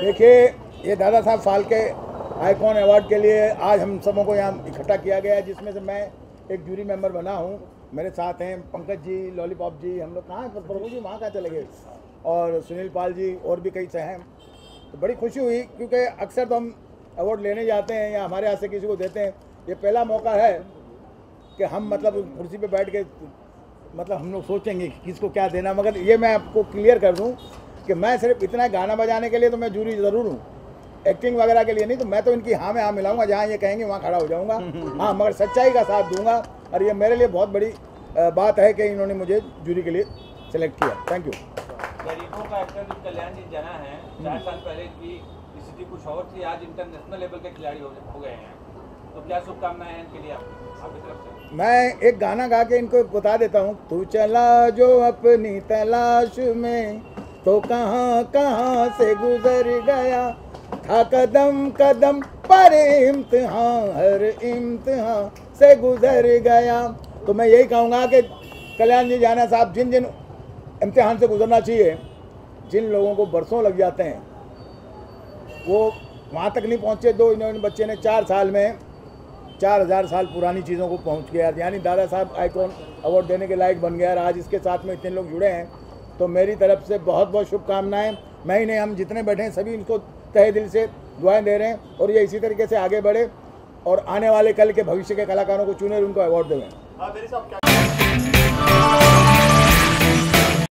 देखिए, ये Dada Saheb Phalke icon award के लिए आज हम सबों को यहाँ इकट्ठा किया गया है, जिसमें से मैं एक जूरी मेंबर बना हूँ। मेरे साथ हैं पंकज जी, लॉलीपॉप जी, हम लोग कहाँ प्रभु जी वहाँ कहाँ चले गए, और सुनील पाल जी, और भी कई से हैं। तो बड़ी खुशी हुई, क्योंकि अक्सर तो हम अवार्ड लेने जाते हैं या हमारे यहाँ से किसी को देते हैं। ये पहला मौका है कि हम मतलब कुर्सी पे बैठ के मतलब हम लोग सोचेंगे कि किसको क्या देना। मगर ये मैं आपको क्लियर कर दूं कि मैं सिर्फ इतना गाना बजाने के लिए तो मैं जूरी ज़रूर हूँ, एक्टिंग वगैरह के लिए नहीं। तो मैं तो इनकी हाँ में हाँ मिलाऊंगा, जहाँ ये कहेंगे वहाँ खड़ा हो जाऊँगा। हाँ, मगर सच्चाई का साथ दूंगा, और ये मेरे लिए बहुत बड़ी बात है कि इन्होंने मुझे जूरी के लिए सेलेक्ट किया। Thank you. गरीबों का एक्टर कल्याण जी जना है, 4 साल पहले की स्थिति कुछ और थी, आज इंटरनेशनल लेवल के खिलाड़ी हो गए हैं, तो क्या शुभकामनाएं हैं इनके लिए आपकी तरफ से? मैं एक गाना गा के इनको बता देता हूँ। तू चला जो अपनी तलाश में, तो कहाँ कहाँ से गुजर गया, था कदम कदम पर इम्तिहान, हर इम्तिहान से गुजर गया। तो मैं यही कहूँगा कि कल्याण जी जाना साहब जिन जिन इम्तिहान से गुजरना चाहिए, जिन लोगों को बरसों लग जाते हैं, वो वहाँ तक नहीं पहुँचे। दो इन्होंने बच्चे ने 4 साल में 4000 साल पुरानी चीज़ों को पहुँच गया, यानी दादा साहब आइकॉन अवार्ड देने के लायक बन गया। और आज इसके साथ में इतने लोग जुड़े हैं, तो मेरी तरफ से बहुत बहुत शुभकामनाएं। मैं ही नहीं, हम जितने बैठे हैं सभी इनको तहे दिल से दुआएं दे रहे हैं, और ये इसी तरीके से आगे बढ़े और आने वाले कल के भविष्य के कलाकारों को चुने और उनको अवार्ड देवें।